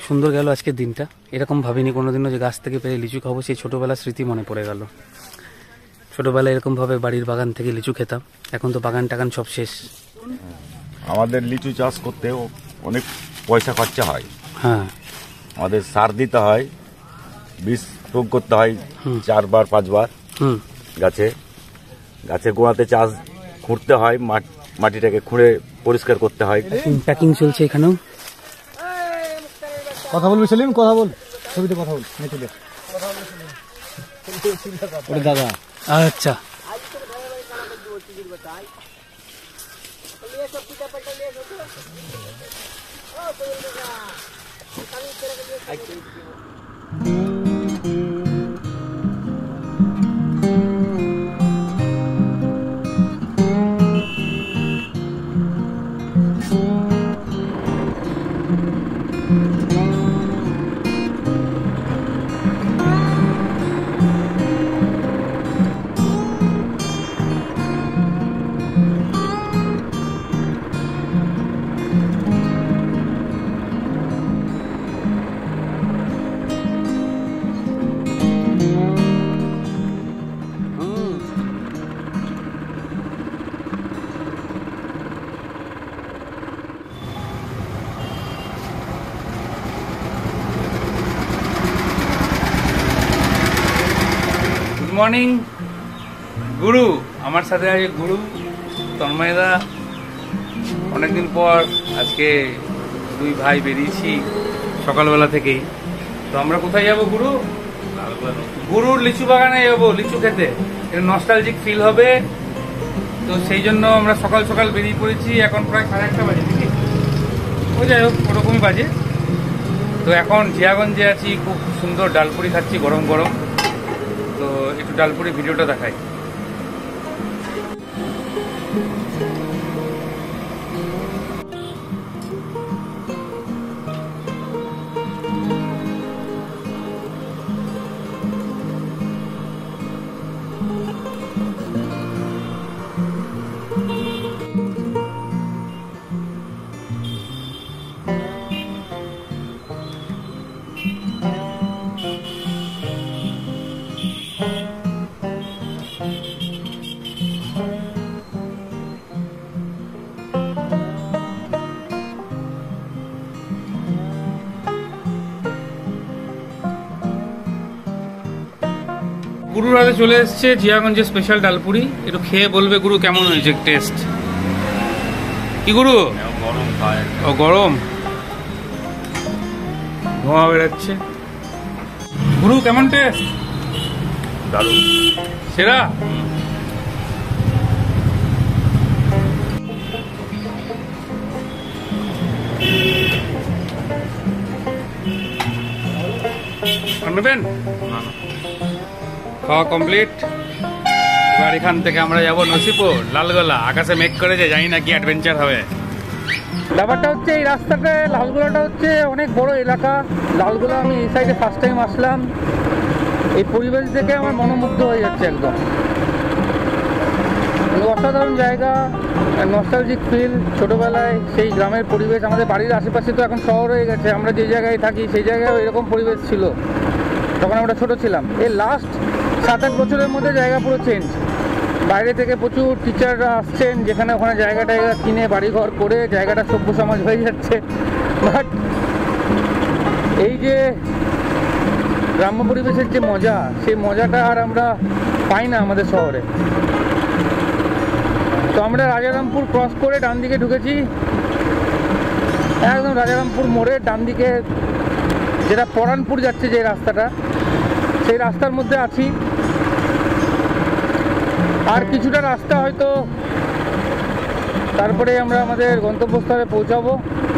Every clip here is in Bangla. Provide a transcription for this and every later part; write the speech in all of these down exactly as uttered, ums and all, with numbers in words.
সুন্দর গেল আজকের দিনটা। এরকম ভাবিনি কোনোদিনও যে গাছ থেকে পেরে লিচু খাবো। সেই ছোটোবেলার স্মৃতি মনে পড়ে গেল। ছোটোবেলায় এরকমভাবে বাড়ির বাগান থেকে লিচু খেতাম। এখন তো বাগান টাগান সব শেষ। আমাদের লিচু চাষ করতে অনেক পয়সা খরচা হয়। হ্যাঁ, আমাদের সার দিতে হয়, বীজ প্রয়োগ করতে হয় চারবার পাঁচবার। হুম, গাছে গাছের গোড়াতে চাষ খুঁড়তে হয়, মাটিটাকে খুঁড়ে পরিষ্কার করতে হয়। প্যাকিং চলছে এখানেও। কথা বলবি সেলিম, কথা বল, ছবিতে কথা বল। দাদা আচ্ছা, গুড মর্নিং গুরু। আমার সাথে আছে গুরু তন্ময়দা। অনেকদিন পর আজকে দুই ভাই বেরিয়েছি সকালবেলা থেকেই। তো আমরা কোথায় যাব গুরু? গুরুর লিচু বাগানে যাবো লিচু খেতে। এটা নস্টালজিক ফিল হবে। তো সেই জন্য আমরা সকাল সকাল বেরিয়ে পড়েছি। এখন প্রায় সাড়ে একটা বাজে নাকি, ও যাই হোক ওরকমই বাজে। তো এখন জিয়াগঞ্জে আছি, খুব সুন্দর ডালপুরি খাচ্ছি গরম গরম। তো একটু ডালপুরি ভিডিওটা দেখাই। গুরুর হাতে চলে এসছে জিয়াগঞ্জের স্পেশাল ডালপুরি। একটু খেয়ে বলবে গুরু কেমন হয়েছে টেস্ট। কি গুরু? গরম খায়। ও গরম, ধোঁয়া বেরোচ্ছে। গুরু কেমন টেস্ট? দারুণ, সেরা। নেবেন? খাওয়া কমপ্লিট। এবার এখান থেকে আমরা যাব নসিপুর লালগোলা। আকাশে মেঘ করেছে, জানি না কি অ্যাডভেঞ্চার হবে। ব্যাপারটা হচ্ছে এই রাস্তাতে লালগোলাটা হচ্ছে অনেক বড় এলাকা। লালগোলা আমি এই সাইডে ফার্স্ট টাইম আসলাম। এই পরিবেশ দেখে আমার মনোমুগ্ধ হয়ে যাচ্ছে একদম। অসাধারণ জায়গা, নস্টালজিক ফিল। ছোটবেলায় সেই গ্রামের পরিবেশ। আমাদের বাড়ির আশেপাশে তো এখন শহর হয়ে গেছে। আমরা যে জায়গায় থাকি সেই জায়গায় এরকম পরিবেশ ছিল তখন আমরা ছোট ছিলাম। এই লাস্ট সাত আট বছরের মধ্যে জায়গা পুরো চেঞ্জ। বাইরে থেকে প্রচুর টিচাররা আসছেন, যেখানে ওখানে জায়গা টায়গা কিনে বাড়িঘর করে জায়গাটা সভ্য সমাজ হয়ে যাচ্ছে। বাট এই যে গ্রাম্য পরিবেশের যে মজা, সেই মজাটা আর আমরা পাই না আমাদের শহরে। তো আমরা রাজারামপুর ক্রস করে ডান দিকে ঢুকেছি। একদম রাজারামপুর মোড়ে ডান দিকে যেটা পরানপুর যাচ্ছে যে রাস্তাটা, সেই রাস্তার মধ্যে আছি। আর কিছুটা রাস্তা হয়তো, তারপরে আমরা আমাদের গন্তব্যস্থলে পৌঁছাবো।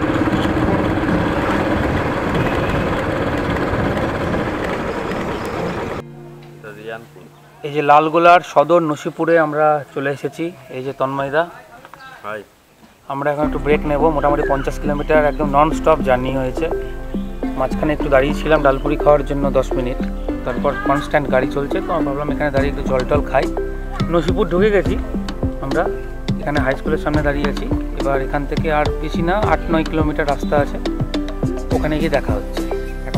এই যে লালগোলার সদর নসিপুরে আমরা চলে এসেছি। এই যে তন্ময়দা, আমরা এখন একটু ব্রেক নেব। মোটামুটি পঞ্চাশ কিলোমিটার একদম নন স্টপ জার্নি হয়েছে। মাঝখানে একটু দাঁড়িয়েছিলাম ডালপুরি খাওয়ার জন্য দশ মিনিট। তারপর কনস্ট্যান্ট গাড়ি চলছে, তো আমি ভাবলাম এখানে দাঁড়িয়ে একটু জল টল খাই। নসিপুর ঢুকে গেছি আমরা। এখানে হাই স্কুলের সামনে দাঁড়িয়ে আছি। এবার এখান থেকে আর বেশি না, আট নয় কিলোমিটার রাস্তা আছে। ওখানে গিয়ে দেখা হচ্ছে। এখন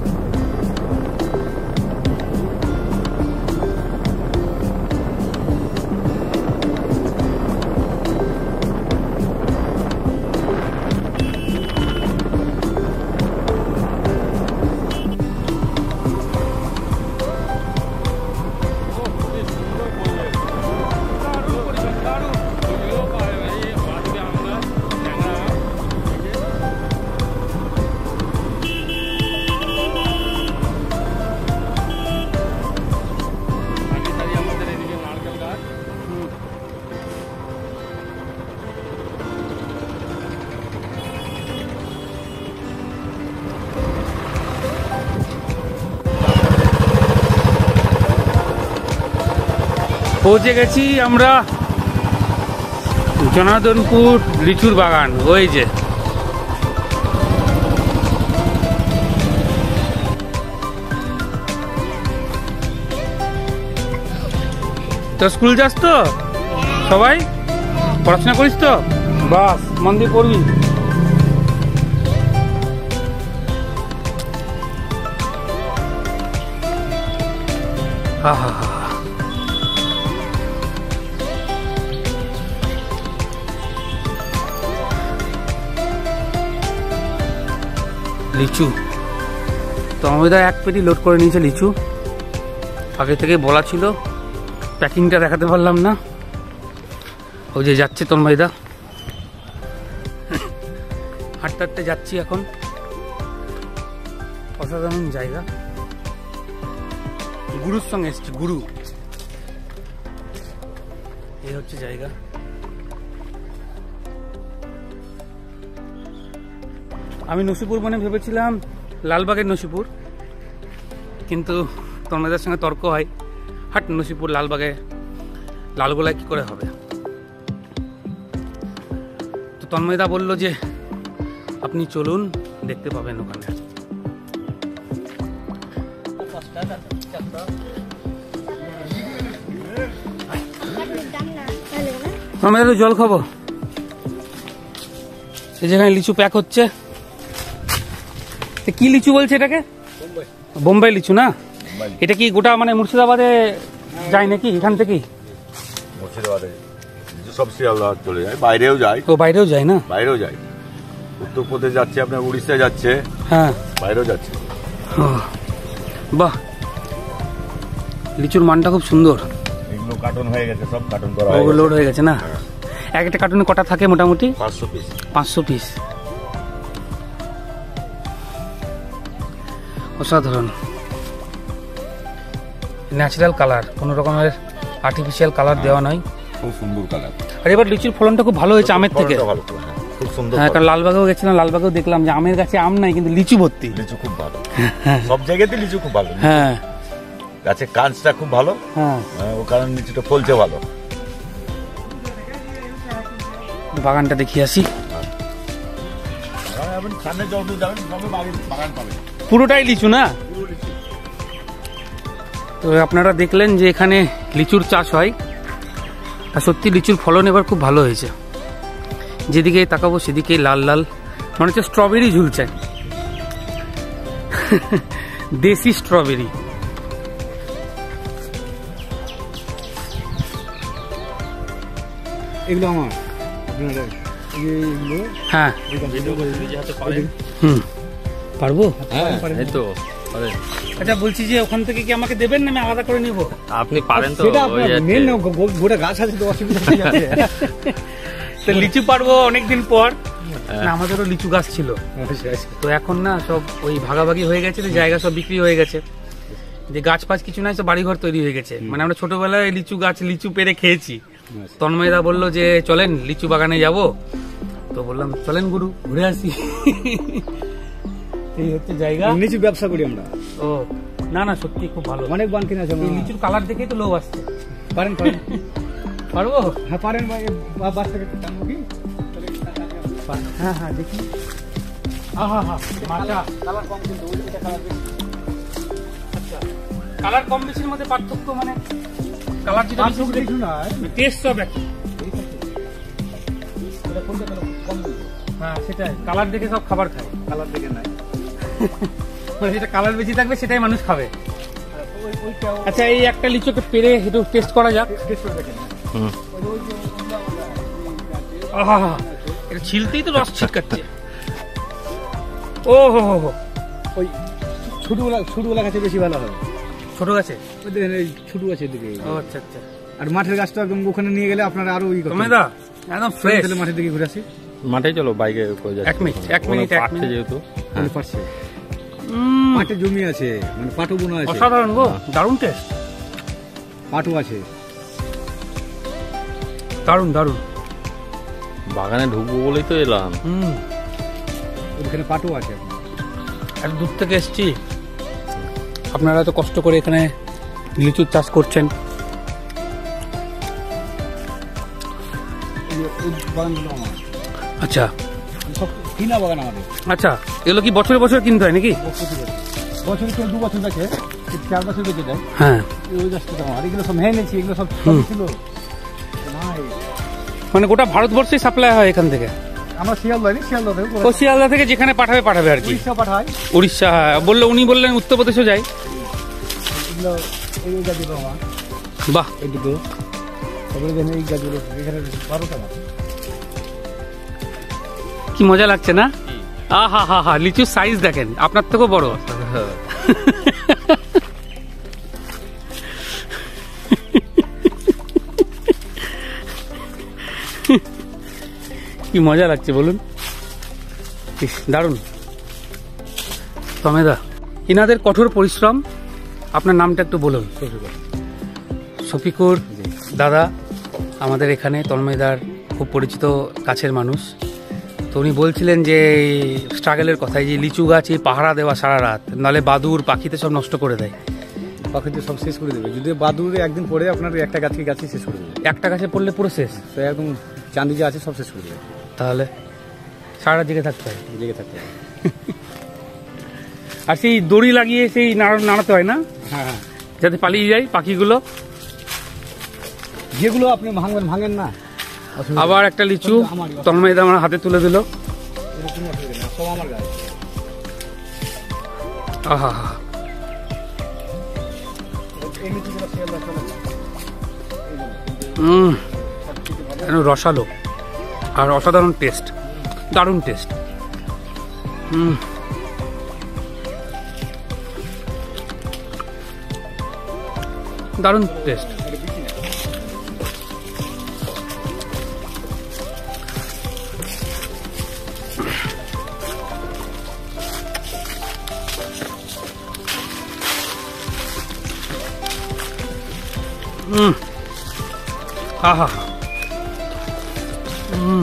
পৌঁছে গেছি আমরা জনার্দনপুর লিচুর বাগান। ওই যে তো স্কুল যাস তো? সবাই পড়াশোনা করিস তো? বাস মন দিয়ে পড়বি। হা হা হা লিচু তো আমাদের এক পেটি লোড করে নিয়েছে লিচু। আগে থেকে বলা ছিল, প্যাকিংটা দেখাতে পারলাম না। ওই যে যাচ্ছে তন্ময়দা, হাঁটতে হাঁটতে যাচ্ছি এখন। অসাধারণ জায়গা। গুরুর সঙ্গে এসছি, গুরু। এই হচ্ছে জায়গা। আমি নসিপুর মানে ভেবেছিলাম লালবাগের নসিপুর, কিন্তু তন্ময়দার সঙ্গে তর্ক হয়, হাট নসিপুর লালবাগে, লালগোলায় কি করে হবে। তো তন্ময়দা বলল যে আপনি চলুন, দেখতে পাবেন ওখানে। তন্ময়দা তো জল খাবো। এই যেখানে লিচু প্যাক হচ্ছে, কি লিচু বলছে এটাকে? বোম্বাই লিচু না? এটা কি গোটা মানে মুর্শিদাবাদে যায় নাকি এখান থেকেই? মুর্শিদাবাদে সব শিয়ালদা চলে যায়, বাইরেও যায়। ও বাইরেও যায় না? বাইরেও যায়, উত্তরপ্রদেশ যাচ্ছে, আপনার উড়িষ্যায় যাচ্ছে, হ্যাঁ বাইরেও যাচ্ছে। বাহ, লিচুর মানটা খুব সুন্দর। এগুলো কার্টন হয়ে গেছে, সব কার্টন করা লোড হয়ে গেছে না? এক একটা কার্টুনে কটা থাকে মোটামুটি? পাঁচশো পিস। পাঁচশো পিস। অসাধারণ ন্যাচারাল কালার, কোনো রকমের আর্টিফিশিয়াল কালার দেওয়া নয়। খুব সুন্দর কালার। আর এবার লিচুর ফলনটা খুব ভালো হয়েছে আমের থেকে। খুব সুন্দর। হ্যাঁ, কারণ লালবাগেও গেছিলাম, লালবাগেও দেখলাম যে আমের গাছে আম নাই কিন্তু লিচু ভর্তি। লিচু খুব ভালো, সব জায়গাতে লিচু খুব ভালো। হ্যাঁ, গাছে কাঁচটা খুব ভালো। হ্যাঁ, ও কারণ লিচুটা ফলছে ভালো। বাগানটা দেখিয়ে আসি। পুরোটাই লিচু না? তো আপনারা দেখলেন যে এখানে লিচুর চাষ হয়, আর সত্যি লিচুর ফলন এবার খুব ভালো হয়েছে। যেদিকে তাকাবো সেদিকে লাল লাল, মনে হচ্ছে স্ট্রবেরি ঝুলছে, দেশি স্ট্রবেরি। এগুলো আমার হ্যাঁ, হুম, পারবো। আচ্ছা, বলছি যে ওখান থেকে কি আমাকে দেবেন না আমি আলাদা করে নিব? আপনি পারেন তো? সেটা আপনার মেন না, গোটা গাছ আছে তো, অসুবিধা হয়ে যাচ্ছে। তো লিচু পারবো অনেকদিন পর। না, আমাদেরও লিচু গাছ ছিল, তো এখন না সব ওই ভাগাভাগি হয়ে গেছে, জায়গা সব বিক্রি হয়ে গেছে, যে গাছ ফাছ কিছু নাই, সব বাড়িঘর তৈরি হয়ে গেছে। মানে আমরা ছোটবেলায় লিচু গাছ লিচু পেরে খেয়েছি। তন্ময়দা বললো যে চলেন লিচু বাগানে যাব, তো বললাম চলেন গুরু ঘুরে আসি। এই হচ্ছে জায়গা। লিচু ব্যবসা করি আমরা। ও না না, সত্যি খুব ভালো, অনেক বান কিনে আছে। লিচুর কালার দেখেই তো লোভ আসছে। পারেন পারেন পারবো? হ্যাঁ পারেন ভাই, বাচ্চাকে টানবো কি? হ্যাঁ হ্যাঁ, দেখি। আহা হা, মাশা, কালার কম কিন্তু ওইটা কালার বেশি। আচ্ছা, কালার কম বেশির মধ্যে পার্থক্য মানে কালার যেটা বেশি কিছু না, টেস্ট সব একই। এটা কোনটা কালার কম? হ্যাঁ সেটাই, কালার দেখে সব খাবার খায়। কালার দেখে নাই মানে যেটা কালার বেশি থাকবে সেটাই মানুষ খাবে। ওই ওইটাও আচ্ছা, এই একটা লিচুকে পেরে একটু টেস্ট করা যাক। টেস্ট করে দেখেন। হুম। আহা, এটা ছিলতেই তো রস ছিটকাচ্ছে। ও হো হো হো, ওই ছোটগুলা ছোটগুলা গাছে বেশি ভালো হবে। ছোট গাছে। ওই দেখেন এই ছোট গাছের দিকে। ও আচ্ছা আচ্ছা। আর মাঠের গাছটা একদম ওখানে নিয়ে গেলে আপনারা আরো ই করতে টমেদা একদম ফ্রেশ। তাহলে মাঠের দিকে ঘুরে আসি। মাঠে চলো, বাইকে এক মিনিট এক মিনিট এক মিনিট। যেহেতু তাহলে পারছে উম, মাঠে জমি আছে, মানে পাটও বোনা আছে, অসাধারণ গো, দারুণ টেস্ট, পাটও আছে। দারুণ দারুণ। বাগানে ঢুকবো বলেই তো এলাম। হুম, ওখানে পাটও আছে। এত দূর থেকে এসছি, আপনারা তো কষ্ট করে এখানে লিচুর চাষ করছেন। এই এই বাগানগুলো আমার, আচ্ছা সব কিনা বাগান আমাদের। আচ্ছা, এগুলো কি বছরে বছর কিনতে হয় নাকি? বছর কেউ দু বছর দেখে, চার বছর বেঁচে দেয়। হ্যাঁ, ওই গাছটা আমার, এগুলো সব ভেঙে নিয়েছি, এগুলো সব হুম। ছিল ভাই। মানে গোটা ভারতবর্ষে সাপ্লাই হয় এখান থেকে। আমরা শিয়ালদা নি, শিয়ালদা থেকে ও শিয়ালদা থেকে যেখানে পাঠাবে পাঠাবে আর কি। উড়িষ্যা পাঠাই। উড়িষ্যা, হ্যাঁ বললো, উনি বললেন উত্তরপ্রদেশও যায়। এগুলো এই গাছগুলো আমার, বাহ, এই দুটো। তারপরে দেখেন এই গাছগুলো, এখানে বারো টাকা। কি মজা লাগছে না? আহা হা হা, লিচুর সাইজ দেখেন, আপনার থেকেও বড়। কি মজা লাগছে বলুন, ইস, দারুণ। তমেদা, ইনাদের কঠোর পরিশ্রম। আপনার নামটা একটু বলুন। শফিকুর দাদা আমাদের এখানে তন্ময়দার খুব পরিচিত কাছের মানুষ। তো উনি বলছিলেন যে স্ট্রাগলের কথাই, যে লিচু গাছ এই পাহারা দেওয়া সারা রাত, নালে বাদুর পাখিতে সব নষ্ট করে দেয়। পাখিতে সব শেষ করে দেবে, যদি বাদুরে একদিন পরে আপনার একটা গাছকে গাছই শেষ করে দেবে। একটা গাছে পড়লে পুরো শেষ, তো একদম চাঁদি যা আছে সব শেষ করে দেবে। তাহলে সারা রাত জেগে থাকতে হয়। লেগে থাকতে হবে। আর সেই দড়ি লাগিয়ে সেই নাড়া- নাড়াতে হয় না, হ্যাঁ হ্যাঁ, যাতে পালিয়ে যায় পাখিগুলো। যেগুলো আপনি ভাঙবেন ভাঙেন না। অসুবিধা আবার একটা লিচু আমারই। তন্ময়দা আমার হাতে তুলে দিল। নেই, এরকম কোনো অসুবিধা নেই, সব আমার গাছ। আহা হা, এই লিচুগুলো শিয়ালদা চলে যায়। উম, যেন রসালো আর অসাধারণ টেস্ট, দারুণ টেস্ট। হুম, দারুণ টেস্ট। হুম, আহা হা, হুম,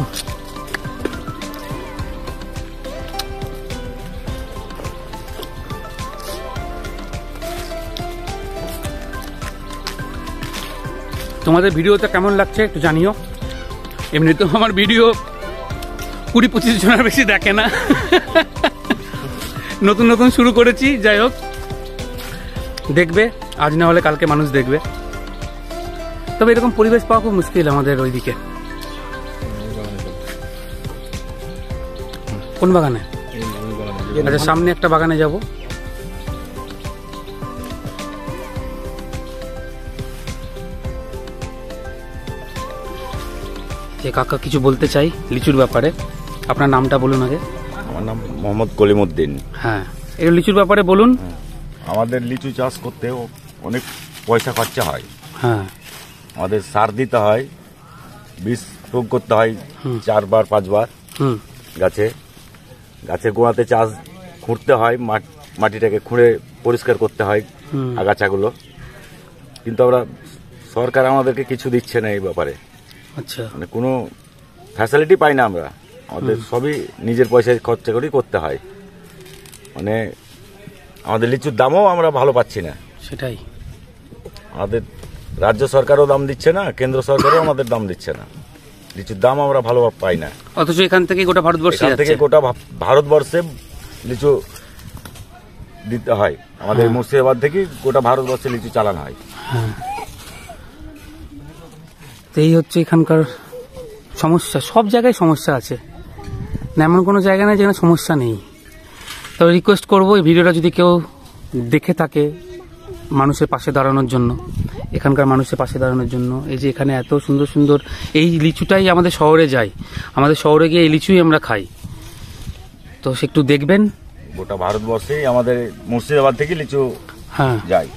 তোমাদের ভিডিওটা কেমন লাগছে একটু জানিও। এমনি তো আমার ভিডিও কুড়ি পঁচিশ জনের বেশি দেখে না, নতুন নতুন শুরু করেছি। যাই হোক, দেখবে, আজ না হলে কালকে মানুষ দেখবে। তবে এরকম পরিবেশ পাওয়া খুব মুশকিল আমাদের ওইদিকে। কোন বাগানে? আচ্ছা, সামনে একটা বাগানে যাব। যে কাকা কিছু বলতে চাই লিচুর ব্যাপারে। আপনার নামটা বলুন আগে। আমার নাম মোহাম্মদ কলিমউদ্দিন। হ্যাঁ, এই লিচুর ব্যাপারে বলুন। আমাদের লিচু চাষ করতে অনেক পয়সা খরচা হয়। হ্যাঁ, আমাদের সার দিতে হয়, বীজ প্রয়োগ করতে হয় হুম। চারবার পাঁচবার হুম, গাছে। গাছের গোড়াতে চাষ খুঁড়তে হয়, মাট- মাটিটাকে খুঁড়ে পরিষ্কার করতে হয় হুম। আগাছাগুলো। কিন্তু আমরা সরকার আমাদেরকে কিছু দিচ্ছে না এই ব্যাপারে, আচ্ছা, মানে কোনো ফ্যাসিলিটি পাই না আমরা। আমাদের সবই নিজের পয়সায় খরচা করেই করতে হয়। মানে আমাদের লিচুর দামও আমরা ভালো পাচ্ছি না। সেটাই। আমাদের রাজ্য সরকারও দাম দিচ্ছে না, কেন্দ্র সরকারও আমাদের দাম দিচ্ছে না। লিচুর দাম আমরা ভালো পাই না। অথচ এখান থেকে গোটা ভারতবর্ষে এখান থেকে যাচ্ছে। গোটা ভা- ভারতবর্ষে লিচু দিতে হয়। আমাদের মুর্শিদাবাদ থেকে গোটা ভারতবর্ষে লিচু চালানো হয়। হ্যাঁ, তো এই হচ্ছে এখানকার সমস্যা। সব জায়গায় সমস্যা আছে, না এমন কোনো জায়গা নেই যেখানে সমস্যা নেই। তবে রিকোয়েস্ট করবো এই ভিডিওটা যদি কেউ দেখে থাকে মানুষের পাশে দাঁড়ানোর জন্য, এখানকার মানুষের পাশে দাঁড়ানোর জন্য, এই যে এখানে এত সুন্দর সুন্দর এই লিচুটাই আমাদের শহরে যায়, আমাদের শহরে গিয়ে এই লিচুই আমরা খাই, তো সে একটু দেখবেন। গোটা ভারতবর্ষেই আমাদের মুর্শিদাবাদ থেকে লিচু হ্যাঁ যায়।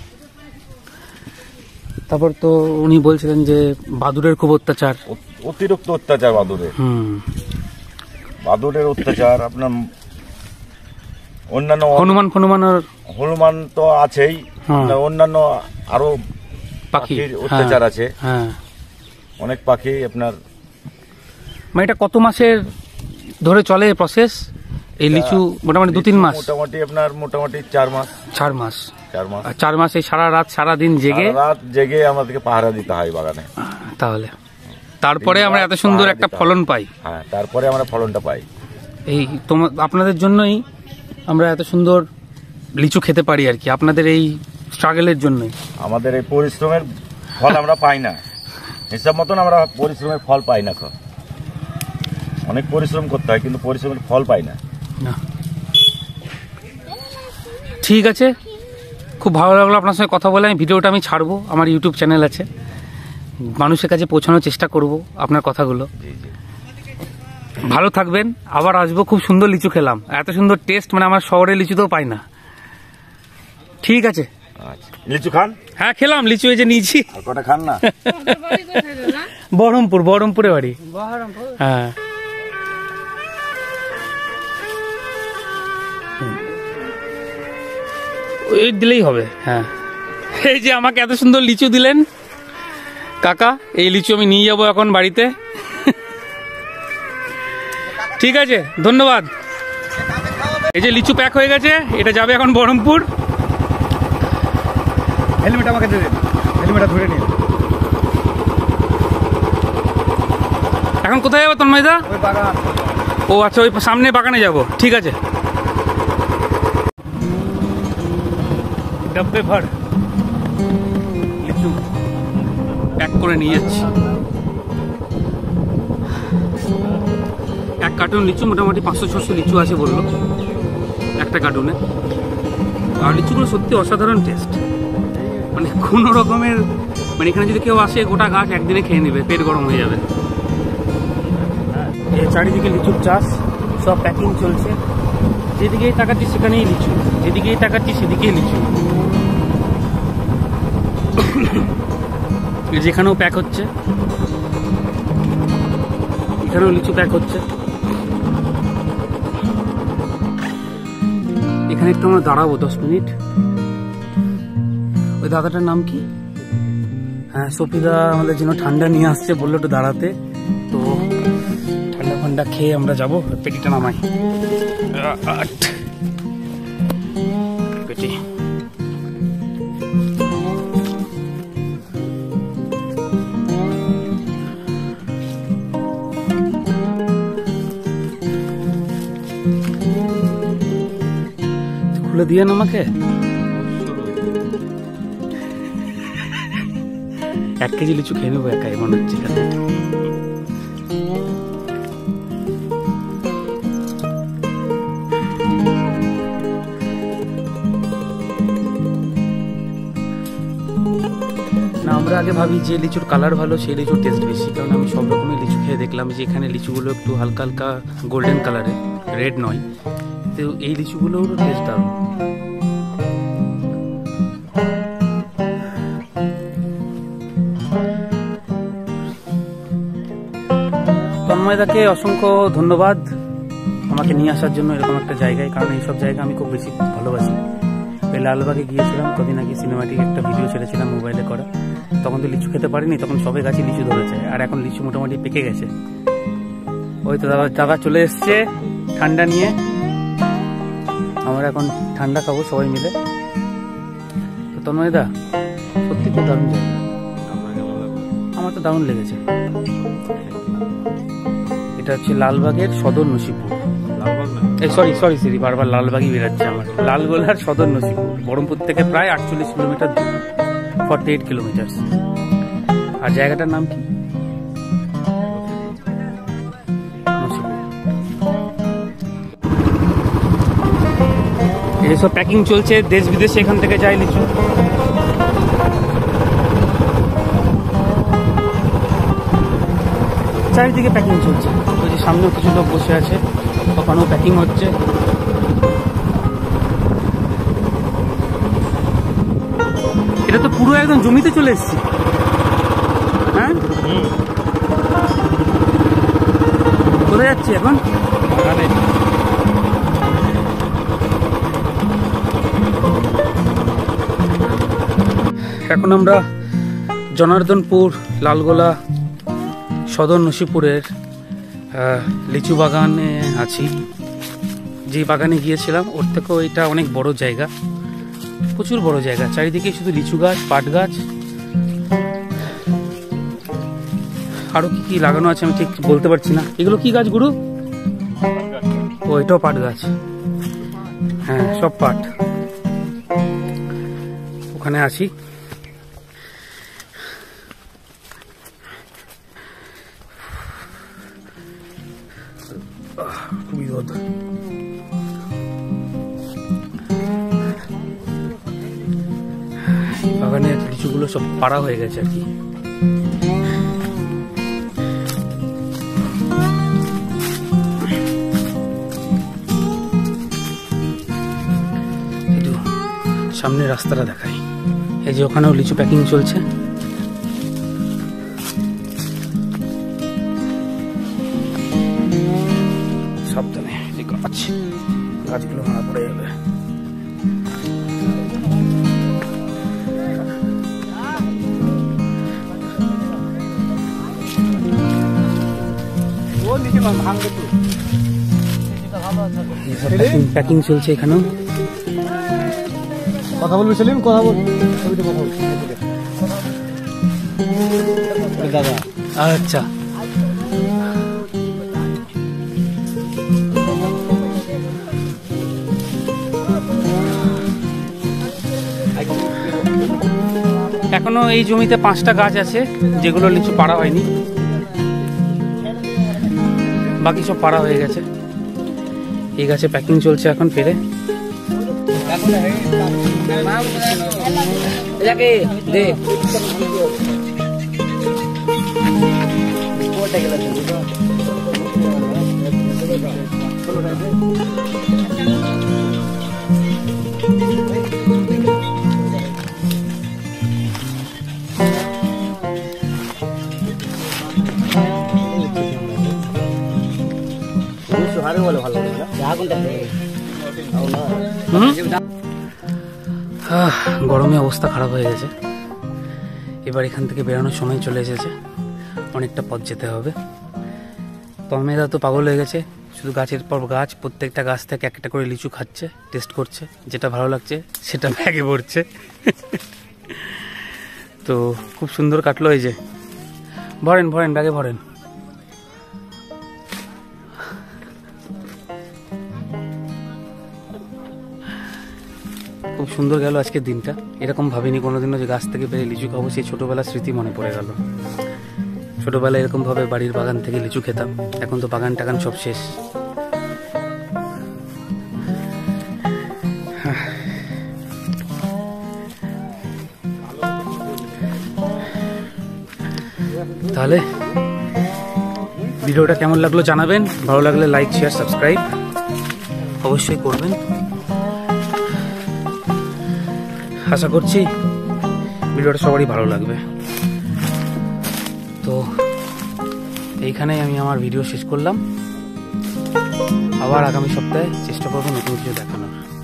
তারপর তো উনি বলছিলেন যে বাদুড়ের খুব অত্যাচার। অ- অতিরিক্ত অত্যাচার বাদুড়ের হুম বাদুড়ের অত্যাচার আপনার অন্যান্য হনুমান ফনুমানের হনুমান তো আছেই, হ্যাঁ। আপনার অন্যান্য আরো পাখি পাখির অত্যাচার আছে, হ্যাঁ। অনেক পাখি আপনার। মানে এটা কত মাসের ধরে চলে প্রসেস এই লিচু? মোটামুটি দু তিন মাস, মোটামুটি আপনার মোটামুটি চার মাস চার মাস চার মাস আর চার মাসে সারা রাত সারা দিন জেগে সারা রাত জেগে আমাদেরকে পাহারা দিতে হয় বাগানে। তাহলে তারপরে আমরা এত সুন্দর একটা ফলন পাই। হ্যাঁ, তারপরে আমরা ফলনটা পাই। এই তোমার আপনাদের জন্যই আমরা এত সুন্দর লিচু খেতে পারি আর কি, আপনাদের এই স্ট্রাগলের জন্যই। আমাদের এই পরিশ্রমের ফল আমরা পাই না, হিসাব মতন আমরা পরিশ্রমের ফল পাই না। খ- অনেক পরিশ্রম করতে হয় কিন্তু পরিশ্রমের ফল পাই না। না ঠিক আছে, খুব ভালো লাগলো আপনার সঙ্গে কথা বলে। আমি ভিডিওটা আমি ছাড়বো, আমার ইউটিউব চ্যানেল আছে, মানুষের কাছে পৌঁছানোর চেষ্টা করব আপনার কথাগুলো। জি জি ভালো থাকবেন, আবার আসবো। খুব সুন্দর লিচু খেলাম, এত সুন্দর টেস্ট মানে আমার শহরে লিচুতেও পাই না। ঠিক আছে, আচ্ছা, লিচু খান। হ্যাঁ খেলাম লিচু, এই যে নিয়েছি। আর কটা খান না। বহরমপুর, বহরমপুরে বাড়ি। হ্যাঁ ওই দিলেই হবে। হ্যাঁ এই যে আমাকে এত সুন্দর লিচু দিলেন কাকা, এই লিচু আমি নিয়ে যাবো এখন বাড়িতে। ঠিক আছে, ধন্যবাদ। এই যে লিচু প্যাক হয়ে গেছে, এটা যাবে এখন বহরমপুর। হেলমেট আমাকে দিয়ে দিন, হেলমেটটা ধরে নিন। এখন কোথায় যাবো তন্ময়দা? ওই বাগান ও আচ্ছা, ওই সামনে বাগানে যাব। ঠিক আছে, ডাব্বে ভর লিচু প্যাক করে নিয়ে যাচ্ছি। এক কার্টুন লিচু মোটামুটি পাঁচশো ছশো লিচু আছে বললো একটা কার্টুনে। আর লিচুগুলো সত্যি অসাধারণ টেস্ট, মানে কোনো রকমের, মানে এখানে যদি কেউ আসে গোটা গাছ একদিনে খেয়ে নেবে, পেট গরম হয়ে যাবে। এই চারিদিকে লিচুর চাষ, সব প্যাকিং চলছে, যেদিকেই তাকাচ্ছি সেখানেই লিচু, যেদিকেই তাকাচ্ছি সেদিকেই লিচু। যেখানেও প্যাক হচ্ছে, এখানেও লিচু প্যাক হচ্ছে। এখানে একটু আমরা দাঁড়াবো দশ মিনিট। ওই দাদাটার নাম কি? হ্যাঁ সফিদা আমাদের জন্য ঠান্ডা নিয়ে আসছে, বললো একটু দাঁড়াতে। তো ঠান্ডা ফান্ডা খেয়ে আমরা যাবো। পেটিটা নামাই, আট পেটি। খুলে দিয়ে আমাকে এক কেজি লিচু খেয়ে নেবো একাই মনে হচ্ছে এখানে। না আমরা আগে ভাবি যে লিচুর কালার ভালো সেই লিচুর টেস্ট বেশি, কারণ আমি সব রকমের লিচু খেয়ে দেখলাম যে এখানে লিচুগুলো একটু হালকা হালকা গোল্ডেন কালারের, রেড নয়। তো এই লিচুগুলোর টেস্ট দারুণ। তন্ময়দাকে অসংখ্য ধন্যবাদ আমাকে নিয়ে আসার জন্য এরকম একটা জায়গায়, কারণ এইসব জায়গা আমি খুব বেশি ভালোবাসি। ওই লালবাগে গিয়েছিলাম কদিন আগে, সিনেমাটিক একটা ভিডিও ছেড়েছিলাম মোবাইলে করা, তখন তো লিচু খেতে পারিনি, তখন সবে গাছে লিচু ধরেছে, আর এখন লিচু মোটামুটি পেকে গেছে। ওই তো দাদা দাদা চলে এসছে ঠান্ডা নিয়ে, আমরা এখন ঠান্ডা খাবো সবাই মিলে। তো তন্ময়দা সত্যি খুব দারুণ জায়গা, আমার তো দারুণ লেগেছে। এটা হচ্ছে লালবাগের সদর নসিপুর, এই সরি সরি সরি বারবার লালবাগই বেরাচ্ছে আমার, লালগোলার সদর নসিপুর, বহরমপুর থেকে প্রায় আটচল্লিশ কিলোমিটার দূর, ফর্টি এইট কিলোমিটার। আর জায়গাটার নাম কি? নসিপুর। এইসব প্যাকিং চলছে, দেশ বিদেশে এখান থেকে যায় লিচু। চারিদিকে প্যাকিং চলছে। ওই যে সামনেও কিছু লোক বসে আছে, ওখানেও প্যাকিং হচ্ছে। এটা তো পুরো একদম জমিতে চলে এসেছি। হ্যাঁ, কোথায় যাচ্ছি এখন? এখন আমরা জনার্দনপুর লালগোলা সদর নসিপুরের লিচু বাগানে আছি। যে বাগানে গিয়েছিলাম ওর থেকেও এটা অনেক বড় জায়গা, প্রচুর বড় জায়গা। চারিদিকে শুধু লিচু গাছ, পাট গাছ, আরো কি কি লাগানো আছে আমি ঠিক বলতে পারছি না। এগুলো কি গাছ গুরু? ও, এটাও পাট গাছ। হ্যাঁ, সব পাট। ওখানে আছি। খুবই রোদ। বাগানের লিচুগুলো সব পাড়া হয়ে গেছে আর কি। সামনে রাস্তাটা দেখাই। এই যে ওখানেও লিচু প্যাকিং চলছে। সাবধানে, গাছ গাছগুলো ভাঙা পড়ে যাবে। প্যাকিং চলছে এখানেও। কথা বলবি সেলিম, কথা বল, ছবিতে কথা বল দাদা। আচ্ছা, এখনো এই জমিতে পাঁচটা গাছ আছে যেগুলো লিচু পাড়া হয়নি, বাকি সব পাড়া হয়ে গেছে। এই গাছে প্যাকিং চলছে এখন ফেরে। গরমে অবস্থা খারাপ হয়ে গেছে। এবার এখান থেকে বেরোনোর সময় চলে এসেছে, অনেকটা পথ যেতে হবে। তন্ময়দা তো পাগল হয়ে গেছে, শুধু গাছের পর গাছ, প্রত্যেকটা গাছ থেকে একটা করে লিচু খাচ্ছে, টেস্ট করছে, যেটা ভালো লাগছে সেটা ব্যাগে ভরছে। তো খুব সুন্দর কাটলো। এই যে ভরেন ভরেন ব্যাগে ভরেন। খুব সুন্দর গেল আজকের দিনটা। এরকম ভাবিনি কোনোদিনও যে গাছ থেকে বেরিয়ে লিচু খাবো। সেই ছোটবেলার স্মৃতি মনে পড়ে গেল। ছোটবেলায় এরকম ভাবে বাড়ির বাগান থেকে লিচু খেতাম। এখন তো বাগান টাগান সব শেষ। তাহলে ভিডিওটা কেমন লাগলো জানাবেন। ভালো লাগলে লাইক, শেয়ার, সাবস্ক্রাইব অবশ্যই করবেন। আশা করছি ভিডিওটা সবারই ভালো লাগবে। তো এইখানেই আমি আমার ভিডিও শেষ করলাম। আবার আগামী সপ্তাহে চেষ্টা করবো নতুন কিছু দেখানোর।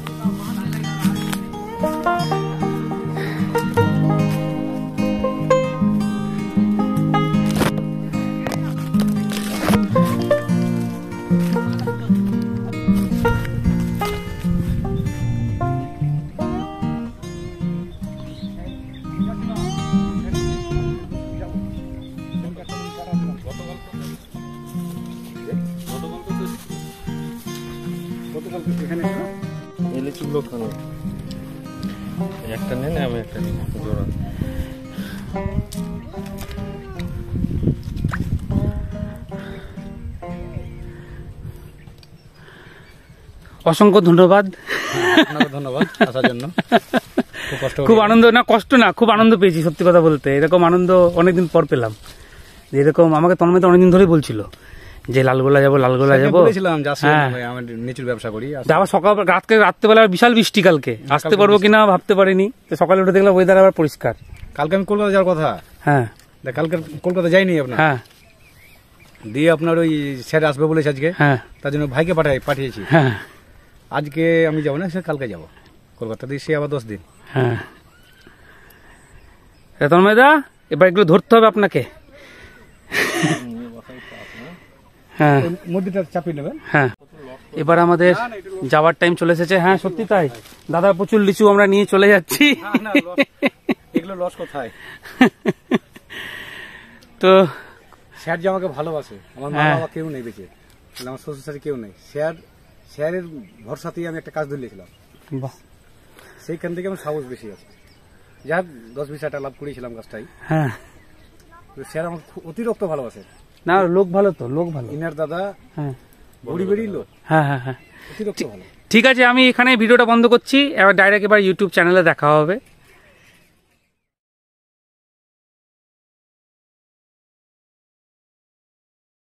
একটা নেন, আমি একটা নিই জোড়া। অসংখ্য ধন্যবাদ। আপনাকে ধন্যবাদ আসার জন্য। খুব কষ্ট খুব আনন্দ, না কষ্ট না, খুব আনন্দ পেয়েছি সত্যি কথা বলতে। এরকম আনন্দ অনেকদিন পর পেলাম। যে এরকম আমাকে তন্ময় তো অনেকদিন ধরেই বলছিল যে লালগোলা যাবো লালগোলা যাবো, বলেছিলাম যে আসি, হ্যাঁ। আমি নিচুর ব্যবসা করি। আবার সকাল রাতকে রাত্রেবেলা বিশাল বৃষ্টি, কালকে আসতে পারবো কিনা ভাবতে পারিনি। তো সকালে উঠে দেখলাম ওয়েদার আবার পরিষ্কার। কালকে আমি কলকাতা যাওয়ার কথা, হ্যাঁ দেখ কালকে কলকাতা যাইনি আপনার, হ্যাঁ দিয়ে আপনার ওই স্যার আসবে বলেছে আজকে, হ্যাঁ তার জন্য ভাইকে পাঠাই পাঠিয়েছি। হ্যাঁ আজকে আমি যাবো না, সে কালকে যাবো কলকাতা দিয়ে, সে আবার দশ দিন। হ্যাঁ তন্ময় দা, এবার এগুলো ধরতে হবে আপনাকে। হ্যাঁ ওই মুরগিটা চাপিয়ে নেবেন। হ্যাঁ এবার আমাদের যাওয়ার টাইম চলে এসেছে। হ্যাঁ সত্যি তাই দাদা, প্রচুর লিচু আমরা নিয়ে চলে যাচ্ছি। এগুলো লস কোথায়? তো স্যার যে আমাকে ভালোবাসে, আমার মা হ্যাঁ। বাবা কেউ নেই বেঁচে, তাহলে আমার শ্বশুর শাশুড়ি কেউ নেই, স্যার স্যারের ভরসাতেই আমি একটা কাজ ধরিয়েছিলাম, বাহ, সেইখান থেকে আমার সাহস বেশি আছে। যাই হোক, দশ বিশ হাজার লাভ করেছিলাম কাজটাই, হ্যাঁ স্যার আমাকে খুব অতিরিক্ত ভালোবাসে। না লোক ভালো তো, লোক ভালো। ইনার দাদা হ্যাঁ বুড়ি বেড়ি লোক, হ্যাঁ হ্যাঁ হ্যাঁ অতিরিক্ত ভালো। ঠিক আছে, আমি এখানে ভিডিওটা বন্ধ করছি। এবার ডাইরেক্ট এবার ইউটিউব চ্যানেলে দেখা হবে।